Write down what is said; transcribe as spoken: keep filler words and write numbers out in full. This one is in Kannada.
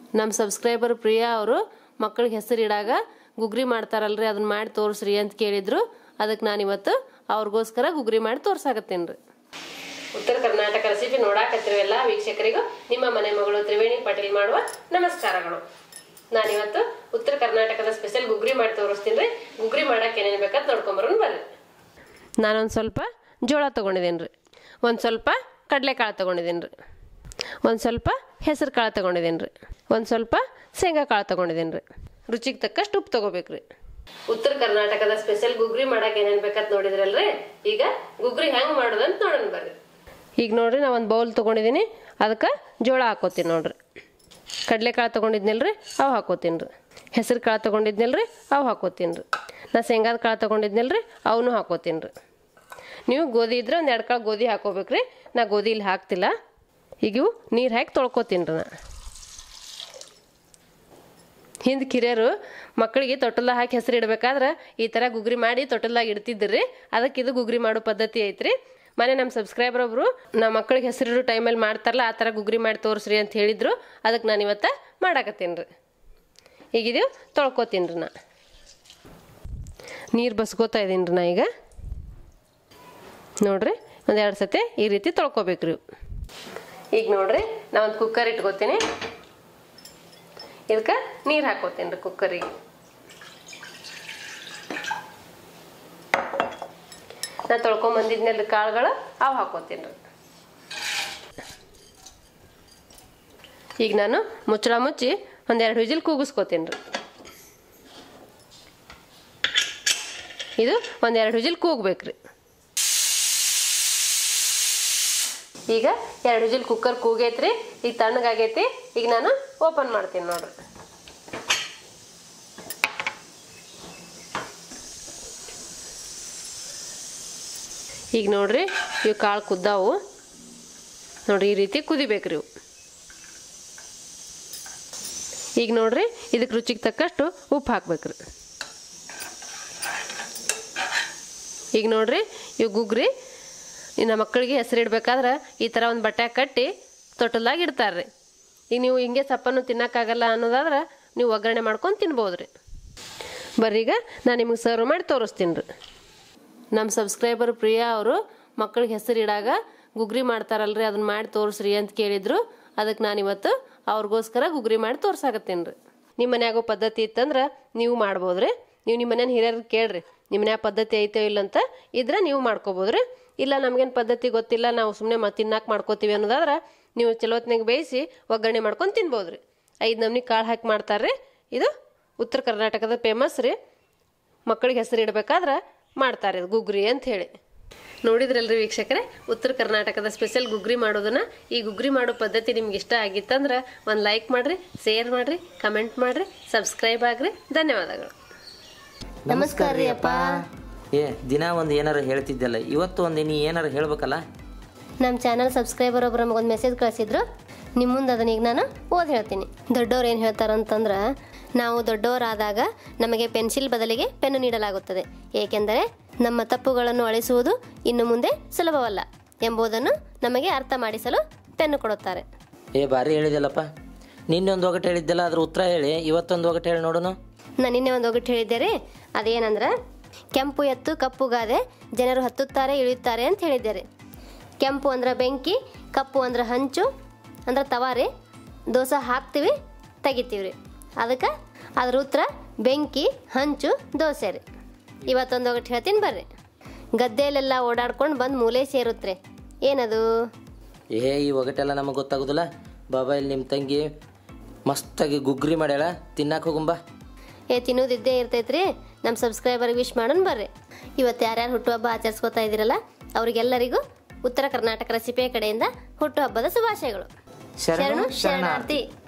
ನಮ್ಮ ಸಬ್ಸ್ಕ್ರೈಬರ್ ಪ್ರಿಯಾ ಅವರು ಮಕ್ಕಳಿಗೆ ಹೆಸರು ಇಡಾಗ ಗುಗ್ರಿ ಮಾಡ್ತಾರಲ್ರಿ ಅದನ್ನ ಮಾಡಿ ತೋರಿಸ್ರಿ ಅಂತ ಕೇಳಿದ್ರು. ಅದಕ್ಕೆ ನಾನು ಇವತ್ತು ಅವ್ರಿಗೋಸ್ಕರ ಗುಗ್ರಿ ಮಾಡಿ ತೋರ್ಸಾಕತ್ತೇನೆ ರೀ. ಉತ್ತರ ಕರ್ನಾಟಕ ರೆಸಿಪಿ ನೋಡಾಕತ್ತಿರೋ ಎಲ್ಲ ವೀಕ್ಷಕರಿಗೂ ನಿಮ್ಮ ಮನೆ ಮಗಳು ತ್ರಿವೇಣಿ ಪಾಟೀಲ್ ಮಾಡುವ ನಮಸ್ಕಾರಗಳು. ನಾನಿವತ್ತು ಉತ್ತರ ಕರ್ನಾಟಕದ ಸ್ಪೆಷಲ್ ಗುಗ್ರಿ ಮಾಡಿ ತೋರಿಸ್ತೀನಿ ರೀ. ಗುಗ್ರಿ ಮಾಡಕ್ಕೆ ಏನೇನು ಬೇಕಂತ ನೋಡ್ಕೊಂಬರೋಣ ಬರ್ರಿ. ನಾನೊಂದು ಸ್ವಲ್ಪ ಜೋಳ ತೊಗೊಂಡಿದ್ದೀನಿ ರೀ, ಒಂದು ಸ್ವಲ್ಪ ಕಡಲೆಕಾಳು ತೊಗೊಂಡಿದ್ದೀನಿ ರೀ, ಒಂದು ಸ್ವಲ್ಪ ಹೆಸರು ಕಾಳು ತೊಗೊಂಡಿದ್ದೀನಿ ರೀ, ಒಂದು ಸ್ವಲ್ಪ ಶೇಂಗಾ ಕಾಳು ತೊಗೊಂಡಿದ್ದೀನಿ ರೀ. ರುಚಿಗೆ ತಕ್ಕಷ್ಟು ಉಪ್ಪು ತೊಗೋಬೇಕು ರೀ. ಉತ್ತರ ಕರ್ನಾಟಕದ ಸ್ಪೆಷಲ್ ಗುಗ್ರಿ ಮಾಡಕ್ಕೆ ಏನೇನು ಬೇಕಂತ ನೋಡಿದ್ರಲ್ರಿ. ಈಗ ಗುಗ್ರಿ ಹೆಂಗೆ ಮಾಡೋದಂತ ನೋಡೋಣ ಬರ್ರಿ. ಈಗ ನೋಡ್ರಿ ನಾ ಒಂದು ಬೌಲ್ ತೊಗೊಂಡಿದ್ದೀನಿ, ಅದಕ್ಕೆ ಜೋಳ ಹಾಕೋತೀನಿ ನೋಡ್ರಿ. ಕಡಲೆಕಾಳು ತೊಗೊಂಡಿದ್ನಲ್ರಿ ಅವು ಹಾಕೋತೀನಿ ರೀ. ಹೆಸರು ಕಾಳು ತೊಗೊಂಡಿದ್ನಲ್ರಿ ಅವು ಹಾಕೋತೀನಿ ರೀ. ನಾ ಶೇಂಗಾದ ಕಾಳು ತೊಗೊಂಡಿದ್ನಲ್ರಿ ಅವನು ಹಾಕೋತೀನಿ ರೀ. ನೀವು ಗೋಧಿ ಇದ್ರೆ ಒಂದು ಎರಡು ಕಾಳು ಗೋಧಿ ಹಾಕೋಬೇಕ್ರಿ. ನಾ ಗೋಧಿ ಇಲ್ಲಿ ಹಾಕ್ತಿಲ್ಲ. ಈಗ ಇವು ನೀರು ಹಾಕಿ ತೊಳ್ಕೊತೀನಿ ರೀ. ನಾ ಹಿಂದೆ ಕಿರಿಯರು ಮಕ್ಕಳಿಗೆ ತೊಟ್ಟಲ್ದಾಗ ಹಾಕಿ ಹೆಸರು ಇಡಬೇಕಾದ್ರೆ ಈ ಥರ ಗುಗ್ರಿ ಮಾಡಿ ತೊಟ್ಟಲ್ದಾಗ ಇಡ್ತಿದ್ರಿ. ಅದಕ್ಕೆ ಇದು ಗುಗ್ರಿ ಮಾಡೋ ಪದ್ಧತಿ ಐತ್ರಿ. ಮನೆ ನಮ್ಮ ಸಬ್ಸ್ಕ್ರೈಬರ್ ಒಬ್ರು ನಮ್ಮ ಮಕ್ಕಳಿಗೆ ಹೆಸರಿಡೋ ಟೈಮಲ್ಲಿ ಮಾಡ್ತಾರಲ್ಲ ಆ ಥರ ಗುಗ್ರಿ ಮಾಡಿ ತೋರಿಸ್ರಿ ಅಂತ ಹೇಳಿದ್ರು. ಅದಕ್ಕೆ ನಾನು ಇವತ್ತು ಮಾಡಾಕತ್ತೀನಿ ರೀ. ಈಗಿದು ತೊಳ್ಕೊತೀನಿ ರೀ. ನಾ ನೀರು ಬಸ್ಕೋತಾ ಇದ್ದೀನಿ ರೀ. ನಾ ಈಗ ನೋಡ್ರಿ ಒಂದು ಎರಡು ಸತಿ ಈ ರೀತಿ ತೊಳ್ಕೊಬೇಕ್ರಿ. ಈಗ ನೋಡ್ರಿ ನಾ ಒಂದು ಕುಕ್ಕರ್ ಇಟ್ಕೋತೀನಿ. ಇದಕ್ಕೆ ನೀರು ಹಾಕೋತೀನಿ ರೀ ಕುಕ್ಕರಿಗೆ. ನಾ ತೊಳ್ಕೊಂಬಂದಿದ್ನೆಲ್ಲ ಕಾಳುಗಳು ಅವು ಹಾಕೋತೀನಿ ರೀ. ಈಗ ನಾನು ಮುಚ್ಚಳ ಮುಚ್ಚಿ ಒಂದೆರಡು ವಿಜಿಲ್ ಕೂಗಿಸ್ಕೋತೀನಿ ರೀ. ಇದು ಒಂದೆರಡು ವಿಜಿಲ್ ಕೂಗ್ಬೇಕ್ರಿ. ಈಗ ಎರಡು ವಿಜಿಲ್ ಕುಕ್ಕರ್ ಕೂಗೈತ್ರಿ. ಈಗ ತಣ್ಣಗಾಗೈತಿ. ಈಗ ನಾನು ಓಪನ್ ಮಾಡ್ತೀನಿ ನೋಡ್ರಿ. ಈಗ ನೋಡ್ರಿ ಇವು ಕಾಳು ಕುದ್ದಾವು ನೋಡ್ರಿ. ಈ ರೀತಿ ಕುದಿಬೇಕ್ರಿ ಇವು. ಈಗ ನೋಡ್ರಿ ಇದಕ್ಕೆ ರುಚಿಗೆ ತಕ್ಕಷ್ಟು ಉಪ್ಪು ಹಾಕ್ಬೇಕ್ರಿ. ಈಗ ನೋಡ್ರಿ ಇವು ಗುಗ್ರಿ ಇನ್ನು ಮಕ್ಕಳಿಗೆ ಹೆಸರು ಇಡ್ಬೇಕಾದ್ರೆ ಈ ಥರ ಒಂದು ಬಟ್ಟೆ ಕಟ್ಟಿ ತೊಟ್ಟಲ್ದಾಗ ಇಡ್ತಾರ್ರಿ. ಈಗ ನೀವು ಹಿಂಗೆ ಸಪ್ಪನ್ನು ತಿನ್ನೋಕ್ಕಾಗಲ್ಲ ಅನ್ನೋದಾದ್ರೆ ನೀವು ಒಗ್ಗರಣೆ ಮಾಡ್ಕೊಂಡು ತಿನ್ಬೋದು ರೀ. ಬರ್ರಿ ಈಗ ನಾನು ನಿಮಗೆ ಸರ್ವ್ ಮಾಡಿ ತೋರಿಸ್ತೀನಿ ರೀ. ನಮ್ಮ ಸಬ್ಸ್ಕ್ರೈಬರ್ ಪ್ರಿಯಾ ಅವರು ಮಕ್ಕಳಿಗೆ ಹೆಸರು ಇಡಾಗ ಗುಗ್ರಿ ಮಾಡ್ತಾರಲ್ರಿ ಅದನ್ನ ಮಾಡಿ ತೋರಿಸ್ರಿ ಅಂತ ಕೇಳಿದ್ರು. ಅದಕ್ಕೆ ನಾನು ಇವತ್ತು ಅವ್ರಿಗೋಸ್ಕರ ಗುಗ್ರಿ ಮಾಡಿ ತೋರ್ಸಾಕತ್ತೀನಿ ರೀ. ನಿಮ್ಮ ಮನ್ಯಾಗೋ ಪದ್ಧತಿ ಇತ್ತಂದ್ರೆ ನೀವು ಮಾಡ್ಬೋದ್ರಿ. ನೀವು ನಿಮ್ಮ ಮನೇನ ಹಿರಿಯರಿಗೆ ಕೇಳ್ರಿ ನಿಮ್ಮ ಮನ್ಯಾಗ ಪದ್ಧತಿ ಐತೋ ಇಲ್ಲ ಅಂತ ಇದ್ರೆ ನೀವು ಮಾಡ್ಕೋಬೋದ್ರಿ. ಇಲ್ಲ ನಮಗೇನು ಪದ್ಧತಿ ಗೊತ್ತಿಲ್ಲ ನಾವು ಸುಮ್ಮನೆ ಮತ್ತೆ ತಿನ್ನಾಕ ಮಾಡ್ಕೋತೀವಿ ಅನ್ನೋದಾದ್ರೆ ನೀವು ಚಲೋತ್ನಾಗ ಬೇಯಿಸಿ ಒಗ್ಗರಣೆ ಮಾಡ್ಕೊಂಡು ತಿನ್ಬೋದು ರೀ. ಐದು ನಮ್ನಿ ಕಾಳು ಹಾಕಿ ಮಾಡ್ತಾರೆ. ಇದು ಉತ್ತರ ಕರ್ನಾಟಕದ ಫೇಮಸ್ ರೀ. ಮಕ್ಕಳಿಗೆ ಹೆಸರು ಇಡಬೇಕಾದ್ರೆ ಮಾಡ್ತಾರೆ ಇದು ಗುಗ್ರಿ ಅಂತ ಹೇಳಿ. ನೋಡಿದ್ರಲ್ರಿ ವೀಕ್ಷಕರೇ ಉತ್ತರ ಕರ್ನಾಟಕದ ಸ್ಪೆಷಲ್ ಗುಗ್ರಿ ಮಾಡೋದನ್ನ. ಈ ಗುಗ್ರಿ ಮಾಡೋ ಪದ್ಧತಿ ನಿಮ್ಗೆ ಇಷ್ಟ ಆಗಿತ್ತಂದ್ರೆ ಒಂದು ಲೈಕ್ ಮಾಡಿರಿ, ಶೇರ್ ಮಾಡಿರಿ, ಕಮೆಂಟ್ ಮಾಡಿರಿ, ಸಬ್ಸ್ಕ್ರೈಬ್ ಆಗ್ರಿ. ಧನ್ಯವಾದಗಳು. ನಮಸ್ಕಾರ ರೀ ಅಪ್ಪ. ಏ ದಿನ ಒಂದು ಏನಾರು ಹೇಳ್ತಿದ್ದಲ್ಲ, ಇವತ್ತು ಒಂದು ನೀ ಏನಾರು ಹೇಳ್ಬೇಕಲ್ಲ. ನಮ್ಮ ಚಾನಲ್ ಸಬ್ಸ್ಕ್ರೈಬರ್ ಒಬ್ರು ನಮಗೊಂದು ಮೆಸೇಜ್ ಕಳಿಸಿದ್ರು. ನಿಮ್ಮ ಮುಂದೆ ಅದನ್ನ ಈಗ ನಾನು ಓದಿ ಹೇಳ್ತೀನಿ. ದೊಡ್ಡವ್ರು ಏನು ಹೇಳ್ತಾರಂತಂದ್ರೆ, ನಾವು ದೊಡ್ಡವರಾದಾಗ ನಮಗೆ ಪೆನ್ಸಿಲ್ ಬದಲಿಗೆ ಪೆನ್ನು ನೀಡಲಾಗುತ್ತದೆ, ಏಕೆಂದರೆ ನಮ್ಮ ತಪ್ಪುಗಳನ್ನು ಅಳಿಸುವುದು ಇನ್ನು ಮುಂದೆ ಸುಲಭವಲ್ಲ ಎಂಬುದನ್ನು ನಮಗೆ ಅರ್ಥ ಮಾಡಿಸಲು ಪೆನ್ನು ಕೊಡುತ್ತಾರೆ. ಏ ಭಾರಿ ಹೇಳಿದಲ್ಲಪ್ಪ. ನಿನ್ನೆ ಒಂದು ಒಗಟು ಹೇಳಿದ್ದಲ್ಲ, ಅದ್ರ ಉತ್ತರ ಹೇಳಿ. ಇವತ್ತೊಂದು ಒಗಟು ಹೇಳಿ ನೋಡೋಣ. ನಾನು ನಿನ್ನೆ ಒಂದು ಒಗಟು ಹೇಳಿದ್ದೆ ರೀ. ಅದೇನಂದ್ರೆ, ಕೆಂಪು ಎತ್ತು ಕಪ್ಪು ಗಾದೆ ಜನರು ಹತ್ತುತ್ತಾರೆ ಇಳಿಯುತ್ತಾರೆ ಅಂತ ಹೇಳಿದ್ದಾರೆ. ಕೆಂಪು ಅಂದ್ರೆ ಬೆಂಕಿ, ಕಪ್ಪು ಅಂದ್ರೆ ಹಂಚು ಅಂದ್ರೆ ತವಾರಿ, ದೋಸೆ ಹಾಕ್ತೀವಿ ತೆಗಿತೀವಿ ರೀ. ಅದಕ್ಕೆ ಅದ್ರ ಉತ್ತರ ಬೆಂಕಿ, ಹಂಚು, ದೋಸೆ ರೀ. ಇವತ್ತೊಂದು ಒಗಟು ಹೇಳ್ತೀನಿ ಬರ್ರಿ. ಗದ್ದೆಯಲ್ಲೆಲ್ಲ ಓಡಾಡ್ಕೊಂಡು ಬಂದು ಮೂಲೆ ಸೇರುತ್ರೆ, ಏನದು? ಏ ಈ ಒಗಟೆಲ್ಲ ನಮಗೆ ಗೊತ್ತಾಗೋದಿಲ್ಲ. ಬಾಬಾ ಇಲ್ಲಿ ನಿಮ್ಮ ತಂಗಿ ಮಸ್ತಾಗಿ ಗುಗ್ರಿ ಮಾಡ್ಯಾಳ, ತಿನ್ನಾಕ ಹೋಗುಂಬಾ. ಏ ತಿನ್ನೋದಿದ್ದೇ ಇರ್ತೈತ್ರಿ. ನಮ್ಮ ಸಬ್ಸ್ಕ್ರೈಬರ್ಗೆ ವಿಶ್ ಮಾಡೋಣ ಬರ್ರಿ. ಇವತ್ತು ಯಾರ್ಯಾರು ಹುಟ್ಟುಹಬ್ಬ ಆಚರಿಸ್ಕೋತಾ ಇದ್ದೀರಲ್ಲ ಅವರಿಗೆಲ್ಲರಿಗೂ ಉತ್ತರ ಕರ್ನಾಟಕ ರೆಸಿಪಿಯ ಕಡೆಯಿಂದ ಹುಟ್ಟುಹಬ್ಬದ ಶುಭಾಶಯಗಳು. ಶರಣು ಶರಣಾರ್ಥಿ.